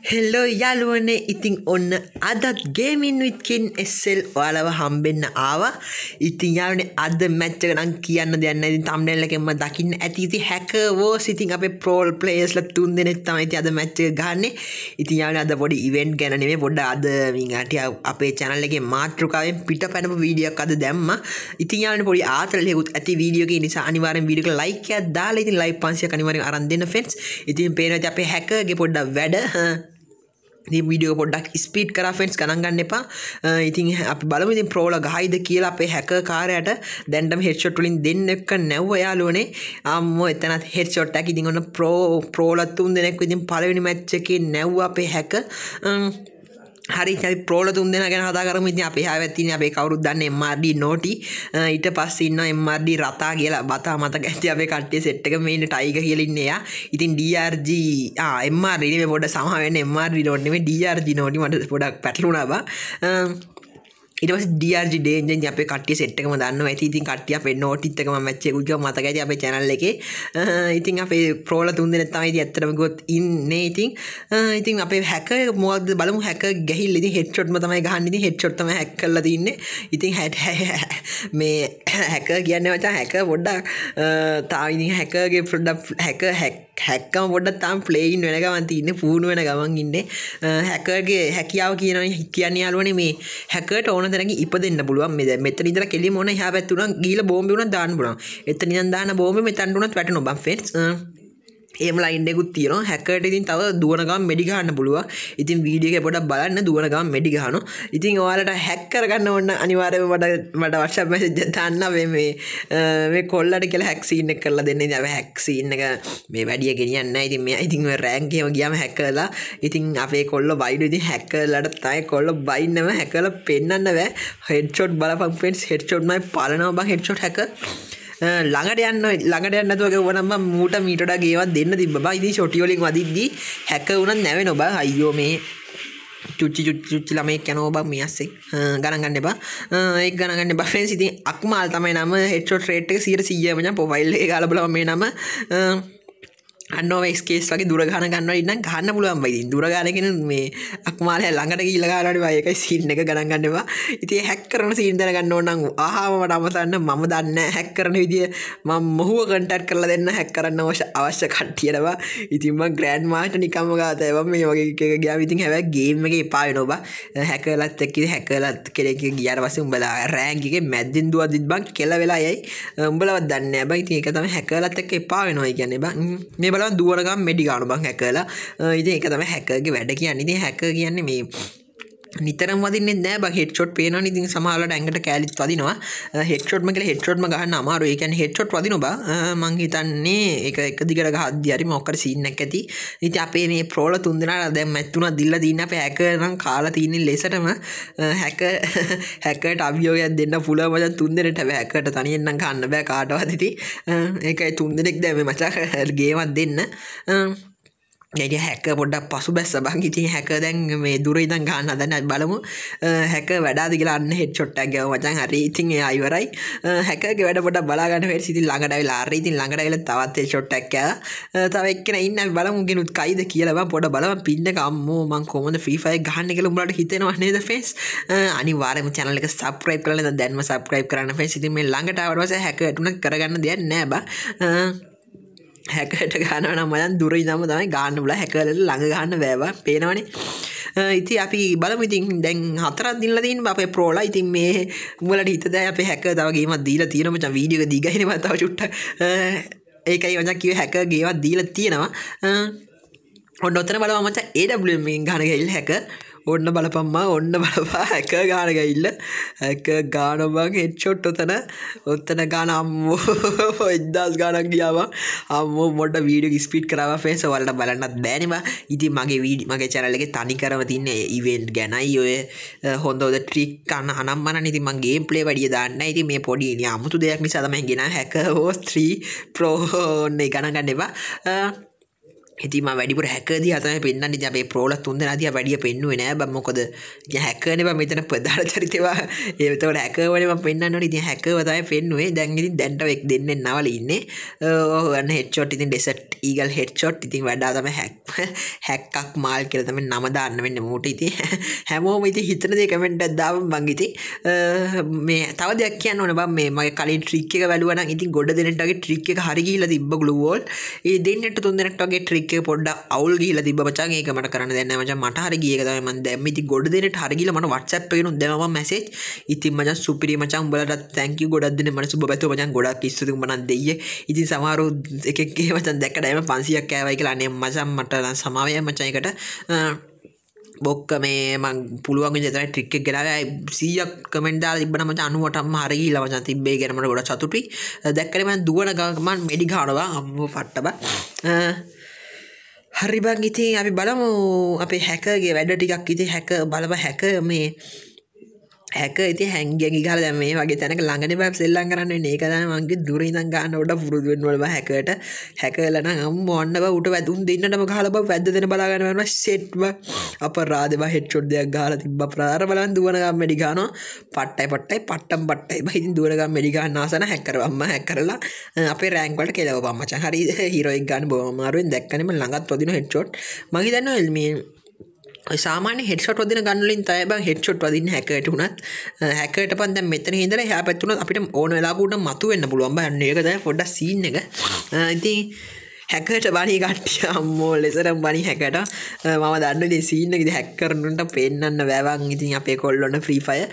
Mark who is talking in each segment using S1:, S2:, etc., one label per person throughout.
S1: හෙල්ලෝ යාළුවනේ ඉතින් ඔන්න අදත් ගේමින් with kin SL ඔයාලව හම්බෙන්න ආවා. ඉතින් යාළුවනේ අද මැච් එක නම් කියන්න දෙයක් නැහැ. ඉතින් thumbnail එකෙන්ම දකින්න ඇති. ඉතින් hacker wars ඉතින් අපේ pro players ලා 3 දෙනෙක් තමයි ඉතින් අද මැච් එක ගහන්නේ. ඉතින් යාළුවනේ අද පොඩි event ගැන නෙමෙයි පොඩ්ඩක් අද මින්ගාටිය අපේ channel එකේ මාතෘකාවෙන් පිටපැනපු වීඩියෝ එකක් අද දැම්මා. ඉතින් යාළුවනේ පොඩි ආතලෙකුත් ඇති වීඩියෝ එකේ නිසා අනිවාර්යෙන් වීඩියෝ එක like එකක් දාලා ඉතින් like 500ක් අනිවාර්යෙන් අරන් දෙන්න friends. ඉතින් පේනවා ඉතින් අපේ hacker ගේ පොඩ්ඩක් වැඩ මේ වීඩියෝ පොඩ්ඩක් ස්පීඩ් කරා ෆ්‍රෙන්ඩ්ස් ගණන් ගන්න එපා. ඉතින් අපි බලමු ඉතින් ප්‍රෝල ගහයිද කියලා අපේ හැකර් කාර්යයට දැන්ටම හෙඩ්ෂොට් වලින් දෙන්නෙක්ක නැව්වා යාළුවනේ. අම්මෝ එතනත් හෙඩ්ෂොට් එකක් ඉතින් ඔන්න ප්‍රෝලා 3 දෙනෙක් ඉතින් පළවෙනි මැච් එකේ නැව්වා අපේ හැකර්. හරි අපි ප්‍රෝල 3 දෙනා ගැන කතා කරමු. ඉතින් අපේ හැවත් තියෙන අපේ කවුරුත් දන්නේ MRD නෝටි. ඊට පස්සේ ඉන්නවා MRD රතා කියලා බතා මතක ඇති අපේ කට්ටිය සෙට් එක මේන්න ටයිගර් කියලා ඉන්නේ එයා. ඉතින් DRG MRD නෙමෙයි පොඩ්ඩක් සමහ වෙන්නේ MRD නෝටි නෙමෙයි DRG නෝටි මට පොඩ්ඩක් පැටලුණා බා. ඊට පස්සේ DRG danger අපේ කට්ටිය සෙට් එකම දන්නවා. ඉතින් කට්ටිය අපේ නෝටිත් එක මම මැච් එක උජව මතක ඇති අපේ channel එකේ. ඉතින් අපේ ප්‍රෝල 3 දෙනෙක් තමයි ඉතින් ඇත්තටම ගොත් ඉන්නේ. ඉතින් අපේ හැකර් මොකක්ද බලමු. හැකර් ගහිල්ල ඉතින් හෙඩ්ෂොට්ම තමයි ගහන්නේ. ඉතින් හෙඩ්ෂොට් තමයි හැක් කරලා තින්නේ. ඉතින් මේ හැකර් කියන්නේ මචං හැකර් පොඩ්ඩක් තාම ඉතින් හැකර්ගේ පොඩ්ඩක් හැක්කම පොඩ්ඩක් තාම ප්ලේයින් වෙන ගමන් තින්නේ. පුහුණු වෙන ගමන් ඉන්නේ. හැකර්ගේ හැකියාව කියන්නේ යාළුවනේ මේ හැකර්ට ඕන තරම් ඉපදෙන්න පුළුවන්. මේ දැන් මෙතන ඉඳලා කෙලිම ඕන එහා පැත්ත උනන් ගිහලා බෝම්බේ උනන් දාන්න පුළුවන්. එතන ඉඳන් දාන බෝම්බේ මෙතනට උනත් වැටෙනවා බං ෆ්‍රෙන්ඩ්ස්. එහෙම ලයින් එකකුත් තියෙනවා. හැකර්ට ඉතින් තව දුවන ගමන් මෙඩි ගහන්න පුළුවන්. ඉතින් වීඩියෝ එකේ පොඩ්ඩක් බලන්න දුවන ගමන් මෙඩි ගහනවා. ඉතින් ඔයාලට හැක් කරගන්න ඕන අනිවාර්යයෙන්ම මට WhatsApp message එකක් දාන්න මේ කොල්ලට කියලා හැක් සීන් එක කරලා දෙන්න. ඉතින් අපි හැක් සීන් එක මේ වැඩිය ගෙනියන්නේ නැහැ. ඉතින් මෙයා ඉතින් ඔය රෑන්ක් එකම ගියාම හැක් කරලා ඉතින් අපේ කොල්ල බයිඩු ඉතින් හැක් කරලාට තමයි කොල්ල බයින්නම හැක් කරලා පෙන්නන්න බෑ. හෙඩ්ෂොට් බලපන් ෆ්‍රෙන්ඩ්ස් හෙඩ්ෂොට් මයි පලනවා බං හෙඩ්ෂොට් හැකර්. ළඟට යන්න නැතුව ගවනම් මම මූට මීට වඩා ගේවක් දෙන්න තිබ්බා බා. ඉතින් ෂොටි වලින් වදිද්දි හැකර් උනත් නැවෙනවා බා. අයියෝ මේ චුච්චි ළමෙක් යනවා බා මේ ඇස්සේ. ගණන් ගන්න එපා. ඒක ගණන් ගන්න එපා ෆ්‍රෙන්ඩ්ස්. ඉතින් අක්මාල් තමයි නම. හෙඩ්ෂොට් රේට් එක 100% මචං. ප්‍රොෆයිල් එකේ ගාලා බලපන් මේ නම. අන්නෝවයිස් කේස් වගේ දුර ගහන ගන්නවා ඉන්නම් ගහන්න පුළුවන් බයි. ඉතින් දුර ගාන කෙනෙක් මේ අක්මාලයා ළඟට ගිහිල්ලා ගන්නවනේ බයි. ඒකයි සීන් එක ගණන් ගන්න එපා. ඉතින් හැක් කරන සීන් දැන ගන්න ඕන නම් ආහාම මට අමතන්න මම දන්නේ නැහැ හැක් කරන විදිය. මම මොහුව කන්ටැක්ට් කරලා දෙන්න හැක් කරන්න අවශ්‍ය කට්ටියට බා. ඉතින් මම ග්‍රෑන්ඩ් මාස්ටර් නිකම්ම ගාතයි බා මේ වගේ එකක ගියාම ඉතින් හැබැයි ගේම් එකේ එපා වෙනවා බා. හැකර්ලත් එක්ක ඉතින් හැකර්ලත් කෙනෙක් ගියාට පස්සේ උඹලා රෑන්ක් එකේ මැද්දෙන් දුවද්දිත් බං කෙල වෙලා යයි. උඹලවත් දන්නේ නැහැ බා. ඉතින් ඒක තමයි හැකර්ලත් එක්ක එපා වෙනවා කියන්නේ බා. මේ බලන්න දුවන ගමන් මෙඩි ගන්න බං හැකර්ලා. ඉතින් ඒක තමයි හැකර්ගේ වැඩ කියන්නේ. ඉතින් හැකර් කියන්නේ මේ නිතරම වදින්නේ නැහැ බං. හෙඩ්ෂොට් පේනවනේ. ඉතින් සමහරවල්ලාට ඇඟට කැලිත් වදිනවා. හෙඩ්ෂොට්ම කියලා හෙඩ්ෂොට්ම ගහන්න අමාරුයි. ඒ කියන්නේ හෙඩ්ෂොට් වදිනවා බං. මං හිතන්නේ ඒක එක දිගට ගහද්දි හරි මොකක්ද සීන් එකක් ඇති. ඉතින් අපේ මේ ප්‍රෝල 3 දෙනාට දැන් මැච් තුනක් දීලා තින්නේ. අපේ හැකර් නම් කාලා තින්නේ ලෙසටම. හැකර්ට අභියෝගයක් දෙන්න පුළුවන් මචං 3 දෙනෙක්ට. හැබැයි හැකර්ට තනියෙන් නම් ගන්න බෑ කාටවත් ඉතින්. ඒකයි 3 දෙනෙක් දැන් මේ මචං ගේමක් දෙන්න. ඉතින් හැකර් පොඩ්ඩක් පසු බැස්ස බං. ඉතින් හැකර් දැන් මේ දුර ඉඳන් ගන්න හදන්නේ. අපි බලමු හැකර් වැඩාද කියලා. අන්න හෙඩ්ෂොට් එකක් ගාව මචං. හරි ඉතින් එයා ඉවරයි. හැකර්ගේ වැඩ පොඩ්ඩක් බලා ගන්න වෙයි. ඉතින් ළඟට ඇවිල්ලා හරි ඉතින් ළඟට ඇවිල්ලා තවත් හෙඩ්ෂොට් එකක් ගාවා. තව එක්කෙනා ඉන්න අපි බලමු ගෙනුත් කයිද කියලා බං. පොඩ්ඩක් බලමු පින් එක අම්මෝ මං කොහොමද ෆ්‍රී ෆයර් ගහන්නේ කියලා උඹලට හිතෙනව නේද ෆ්‍රෙන්ඩ්ස්? අනිවාර්යයෙන්ම channel එක subscribe කරලා ඉතින් දැන්ම subscribe කරන්න ෆ්‍රෙන්ඩ්ස්. ඉතින් මේ ළඟට ආවට පස්සේ හැකර්ට උනත් කරගන්න දෙයක් නෑ බං. හැකර්ට ගන්නවා නම් මම දුර ඉඳන්ම තමයි ගන්න බුලා. හැකර්ලට ළඟ ගන්න බෑ බා. පේනවනේ. ඉතින් අපි බලමු. ඉතින් දැන් 4ක් දිනලා තියෙනවා අපේ ප්‍රෝලා. ඉතින් මේ උඹලට හිතද අපේ හැකර් තව ගේමක් දීලා තියෙනවා මචං. වීඩියෝ එක දිගයිනේ මම තව චුට්ටක්. ඒකයි මචං කිව්වේ හැකර් ගේමක් දීලා තියෙනවා. ඔන්න ඔතන බලපන් මචං. AWM එකෙන් ගහන ගිහිල්ලා හැකර් ඔන්න බලපම්මා. ඔන්න බලපා හැකර් ගාන ගිහිල්ල. හැකර් ගාන බං හෙඩ්ෂොට් ඔතන ගාන අම්මෝ 1000 ගානක් ගියා බං. අම්මෝ මොඩ වීඩියෝ ස්පීඩ් කරාවා ෆ්‍රෙන්ඩ්ස්. ඔයාලට බලන්නත් බෑනේ බං. ඉතින් මගේ channel එකේ තනි කරම තින්නේ ඉවෙන්ට් ගැනයි ඔය හොඳ ට්‍රික් අනම්මනනේ. ඉතින් මම ගේම් ප්ලේ වැඩිය දාන්නේ නැහැ. ඉතින් මේ පොඩි අමුතු දෙයක් නිසා තමයි ගෙනා හැකර් වෝස් 3 Pro ඔන්න ගණන් ගන්න එපා. ඉතින් මම වැඩිපුර හැකර් දිහා තමයි පෙන්නන්නේ. ඉතින් අපේ ප්‍රෝල 3 දෙනා දිහා වැඩිය පෙන්නුවේ නෑ බං. මොකද ඉතින් හැකර්නේ බං මෙතන ප්‍රධාන චරිතේවා. ඒ එතකොට හැකර් වනේ මම පෙන්නන්න ඕනේ. ඉතින් හැකර්ව තමයි පෙන්නුවේ. දැන් ඉතින් දැන්ට එක් දෙන්නේ නවල ඉන්නේ. ඔන්න හෙඩ්ෂොට් ඉතින් ඩෙසර්ට් ඊගල් හෙඩ්ෂොට්. ඉතින් වඩා තමයි හැක්කක් මාල් කියලා තමයි නම දාන්න වෙන්නේ මූට. ඉතින් හැමෝම ඉතින් හිතන දේ කමෙන්ට් එකක් දාපන් බං. ඉතින් මේ තව දෙයක් කියන්න ඕනේ බං. මේ මගේ කලින් ට්‍රික් එක වැළුවා නම් ඉතින් ගොඩ දෙනෙක්ට වගේ ට්‍රික් එක හරි ගිහිල්ලා තිබ්බ ග්ලූ වෝල්. ඒ දෙන්නෙක්ට තුන් දෙනෙක්ට වගේ ට්‍රික් එක පොඩ්ඩක් අවුල් ගිහිල්ලා තිබ්බ මචං. ඒක මට කරන්න දෙන්නේ නැහැ මචං. මට හරි ගියේ ඒක තමයි මම දැම්මේ. ඉතින් ගොඩ දෙනෙක්ට හරි ගිහිල්ලා මට WhatsApp එකෙන් දැම්මම මැසේජ්. ඉතින් මචං සුපිරි මචං උඹලට thank you ගොඩක් දෙනෙක් මට සුබ පැතුවා මචං. ගොඩක් ස්තුතියි උඹ නම් දෙයියේ. ඉතින් සමහරව එකෙක් ගේ මචං දැක්කට එම 500ක් කෑවයි කියලා අනේ මචං මට සමාවයයි මචං ඒකට. බොක්ක මේ මං පුළුවන් විදිහට තමයි ට්‍රික් එක ගෙනාවේ 100ක් කමෙන්ට් දාලා තිබ්බනම් මචං 90ටම හරි ගිහිල්ලා මචං තිබ්බේ ගැන මට ගොඩක් සතුටුයි. දැක්කනේ මං දුවන ගමන් මෙඩි ගහනවා අම්මෝ ෆට්ට බං. හරි බං ඉතින් අපි බලමු අපේ හැකර්ගේ වැඩ ටිකක්. ඉතින් හැකර් බලව හැකර් මේ හැකර් ඉතින් හැංගියන් ගහලා දැන් මේ වගේ තැනක ළඟනේ බය සෙල්ලම් කරන්න වෙන්නේ. ඒක තමයි මං කිව්වේ දුර ඉඳන් ගන්න උඩ පුරුදු වෙන්න ඕන බය හැකර්ට. හැකර්ලා නම් අම්මෝ අන්න බය උට වැදුන් දෙන්නටම ගහලා බය වැද්ද දෙන බලා ගන්න වෙනවා සෙට් බය. අපරාධ බය හෙඩ්ෂොට් දෙයක් ගහලා තිබ්බ අපරාධ බලන් දුවන ගම් මෙඩි ගහනවා. පට්ටයි පට්ටම් පට්ටයි බය. ඉතින් දුවන ගම් මෙඩි ගහන්න ආසන හැකර් අම්මා හැකර්ලා අපේ රෑන්ක් වලට කෙලවපන් මචං. හරි හීරෝයික් ගන්න බොහොම අමාරුවෙන් දැක්කනේ මම ළඟත් වදින හෙඩ්ෂොට්. මම හිතන්නේ මේ සාමාන්‍ය හෙඩ්ෂොට් වදින ගන්න වලින් තමයි බං හෙඩ්ෂොට් වදින්න හැකර්ට උනත්. හැකර්ට පන් දැන් මෙතන ඉඳලා එහා පැත්ත උනත් අපිට ඕන වෙලාවක උඩ මතු වෙන්න පුළුවන් බං. ඒක තමයි පොඩ්ඩක් සීන් එක. ඉතින් හැකර්ට බණී කට්ටිය අම්මෝ ලෙසරම් බණී හැකර්ට මම දන්න ඉතින් සීන් එක ඉතින් හැක් කරනුන්ට පෙන්නන්න බෑවන්. ඉතින් අපේ කොල්ලොන්න ෆ්‍රී ෆයර්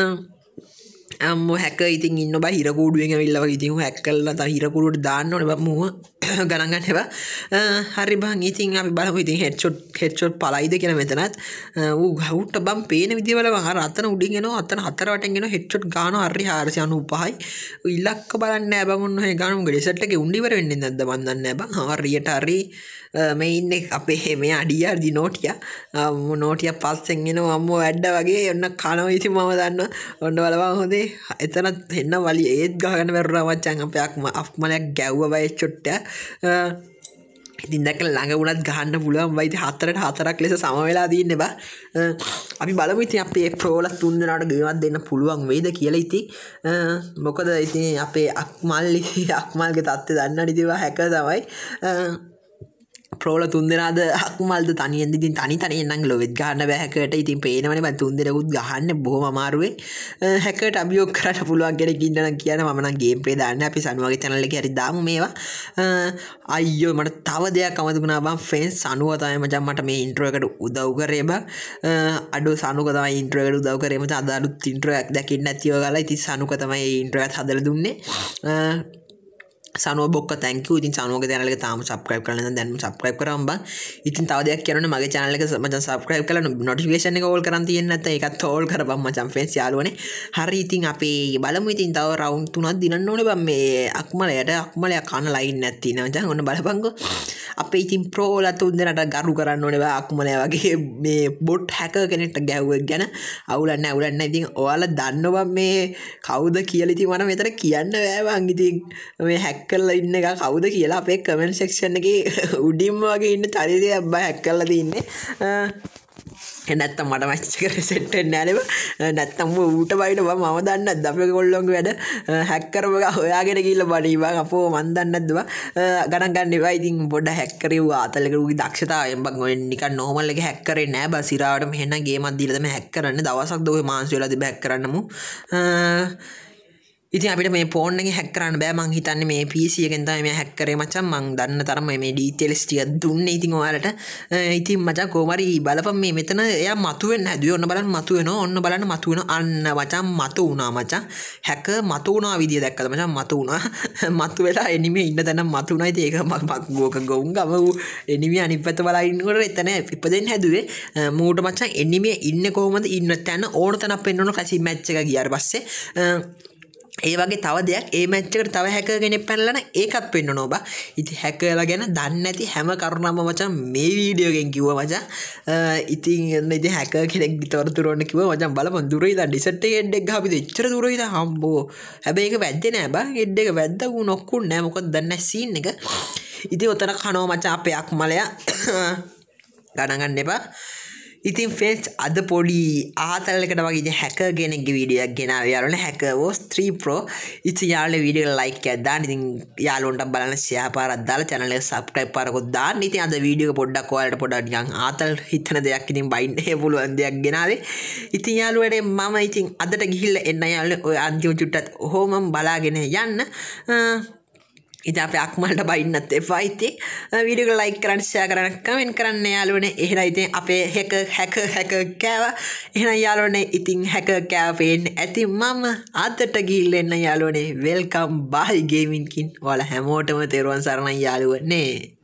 S1: අම්මෝ හැකර් ඉතින් ඉන්න බා හිර කූඩුවෙන් ඇවිල්ලා වගේ ඉතින් හැක් කරලා තව හිර කූඩුවට දාන්න ඕනේ බං මූව ගණන් ගන්න එපා. හරි බං ඉතින් අපි බලමු ඉතින් හෙඩ්ෂොට් පලයිද කියලා මෙතනත්. ඌ ගහුට බං පේන විදිය වල බං අර අතන උඩින් එනවා අතන හතර වටෙන් එනවා හෙඩ්ෂොට් ගන්නවා හරි 495යි. ඉලක්ක බලන්න නෑ බං ඔන්න ඔය ගානු ඩෙසර්ට් එකේ උණ්ඩි ඉවර වෙන්නේ නැද්ද මන් දන්නේ නෑ බං. හරියට හරි මේ ඉන්නේ අපේ මේ අඩියාර්දි නෝටියා නෝටියා පස්සෙන් එනවා අම්මෝ වැඩ වගේ ඔන්න කනවා ඉතින් මම දන්නවා. ඔන්න බලපන් හොඳේ එතනත් එන්න වලි ඒත් ගහගන්න බැරුණා මචං. අපේ අක්මලයක් ගැව්වා බය චොට්ටා. ඉතින් දැක්කලා ළඟ වුණත් ගහන්න පුළුවන් බයි. ඉතින් 4ට 4ක් ලෙස සම වෙලා තියෙන්නේ බා. අපි බලමු ඉතින් අපේ ප්‍රෝල 3 දෙනාට ගේමක් දෙන්න පුළුවන් වෙයිද කියලා. ඉතින් මොකද ඉතින් අපේ අක්මල්ගේ තත්ත්වය දන්නවනේ ඉතින් හැකර් තමයි. ප්‍රෝල 3 දෙනාද අක්මල්ද තනියෙන් ඉතින් තනියෙන් නම් ලොවෙත් ගහන්න බෑ හැකර්ට. ඉතින් පේනවනේ බං 3 දෙනෙකුත් ගහන්න බොහොම අමාරුවේ. හැකර්ට අභියෝග කරන්න පුළුවන් කෙනෙක් ඉන්න නම් කියන මම නම් ගේම් ප්ලේ දාන්නේ අපි සනුවගේ channel එකේ හරි දාමු මේවා. අයියෝ මට තව දෙයක් අමතක වුණා බං. ෆ්‍රෙන්ඩ්ස් සනුව තමයි මචං මට මේ ඉන්ට්‍රෝ එකට උදව් කරේ බං. අඩෝ සනුක තමයි ඉන්ට්‍රෝ එකට උදව් කරේ මචං. අද අලුත් ඉන්ට්‍රෝ එකක් දැකින්න නැතිව ගාලා ඉතින් සනුක තමයි ඉන්ට්‍රෝ එකත් හදලා දුන්නේ. සනුව බොක්ක thank you. ඉතින් සනුවගේ channel එක තාම subscribe කරලා නැත්නම් දැන්ම subscribe කරාම බං. ඉතින් තව දෙයක් කියනවනේ මගේ channel එක මචං subscribe කරලා notification එක all කරන් තියෙන්නේ නැත්නම් ඒකත් all කරපන් මචං friends යාළුවනේ. හරි ඉතින් අපි බලමු ඉතින් තව round 3ක් දිනන්න ඕනේ බං මේ අක්මලයා කන line නැත් තියෙනවා මචං. ඔන්න බලපන්කෝ. අපේ ඉතින් ප්‍රෝලා 3 දෙනාට ගරු කරන්න ඕනේ බං. අක්මලයා වගේ මේ bot hacker කෙනෙක්ට ගැහුවෙක් ගැන අවුලක් නැහැ. ඉතින් ඔයාලා දන්නවා මේ කවුද කියලා. ඉතින් මම මෙතන කියන්න බෑ බං. ඉතින් මේ hack කරලා ඉන්න එක කවුද කියලා අපේ කමෙන්ට් සෙක්ෂන් එකේ උඩින්ම වගේ ඉන්න චරිතයක් බය හැක් කරලා තින්නේ. නැත්තම් මට මැච් එක රිසෙට් වෙන්නේ නැහැ නේද? නැත්තම් ඌට බයිට මම දන්නේ නැද්ද අපේ කොල්ලොන්ගේ වැඩ හැක් කරපු එක හොයාගෙන ගිහිල්ලා බඩී බං අපෝ මන් දන්නේ නැද්ද බං ගණන් ගන්න එපා. ඉතින් පොඩ්ඩ හැක් කරේවා අතලක ඌගේ දක්ෂතාවයෙන් බං ඔය නිකන් නෝමල් එක හැක් කරේ නැහැ බං. සිරාවට මෙහෙනම් ගේමක් දීලා තමයි හැක් කරන්නේ. දවසක් ද ඔය මාන්සි වෙලා තිබ්බ හැක් කරන්නමු. ඉතින් අපිට මේ ෆෝන් එකේ හැක් කරන්න බෑ. මං හිතන්නේ මේ PC එකෙන් තමයි මේ හැක් කරේ මචං. මං දන්න තරම මේ ඩීටේල්ස් ටික දුන්නේ ඉතින් ඔයාලට. ඉතින් මචං කොහමරි බලපන් මේ මෙතන එයා මතුවෙන්න හැදුවේ. ඔන්න බලන්න මතුවෙනවා. ඔන්න බලන්න මතුවෙනවා. අන්න මචං මතු වුණා මචං. හැක මතු වුණා විදිය දැක්කද මචං? මතු වුණා. මතු වෙලා එනිමේ ඉන්න තැන මතු වුණා. ඉතින් ඒක ගෝක ගොන් ගම එනිමේ අනිත් පැත්ත බලා ඉන්නකොට එතන ඉපදෙන්න හැදුවේ. මූට මචං එනිමේ ඉන්නේ කොහොමද ඉන්න තැන ඕන තැනක් පෙන්වන කසි මැච් එක ගියාට පස්සේ ඒ වගේ තව දෙයක් ඒ මැච් එකට තව හැකර් කෙනෙක් පැනලා නම් ඒකත් පෙන්වනවා බා. ඉතින් හැකර්ලා ගැන දන්නේ නැති හැම කරුණක්ම මචං මේ වීඩියෝ එකෙන් කිව්වා මචං. ඉතින් හැකර් කෙනෙක් තොරතුරු ඔන්න කිව්වා මචං බලපන් දුර ඉඳන් ඩිසර්ට් එකේ හෙඩ් එක ගහපිද එච්චර දුර ඉඳන් හම්බෝ. හැබැයි ඒක වැද්දේ නෑ බා. හෙඩ් එක වැද්දා උ නොක්කුන් නෑ මොකද දන්නේ නැහැ සීන් එක. ඉතින් ඔතන කනවා මචං අපේ අක්මලයා ගණන් ගන්න එපා. ඉතින් ෆ්‍රෙන්ඩ්ස් අද පොඩි ආතල්ලකට වගේ ඉතින් හැකර් කෙනෙක්ගේ වීඩියෝ එකක් ගෙනාවේ යාළුවනේ හැකර් වෝස් 3 Pro. ඉතින් යාළුවනේ වීඩියෝ එක ලයික් එකක් දාන්න. ඉතින් යාළුවන්ට බලන්න ෂෙයා පාරක් දාලා channel එක subscribe පාරකුත් දාන්න. ඉතින් අද වීඩියෝ එක පොඩ්ඩක් ඔයාලට පොඩ්ඩක් නිකන් ආතල් හිතන දෙයක් ඉතින් බයින්න පුළුවන් දෙයක් ගෙනාවේ. ඉතින් යාළුවනේ මම ඉතින් අදට ගිහිල්ලා එන්න යාළුවනේ ඔය අන්තිම චුට්ටත් ඔහොමම බලාගෙන යන්න. ඉතින් අපේ අක්මල්ට බයින්නත් එපා. ඉතින් වීඩියෝ එක ලයික් කරන්න ෂෙයා කරන්න කමෙන්ට් කරන්න යාළුවනේ. එහෙනම් ඉතින් අපේ හැකර් කෑවා. එහෙනම් යාළුවනේ ඉතින් හැකර් කෑවා පේන්නේ ඇති මම අදට ගිහිල්ලා එන්න යාළුවනේ. Welcome by gaming kin. ඔයාලා හැමෝටම තෙරුවන් සරණයි යාළුවනේ.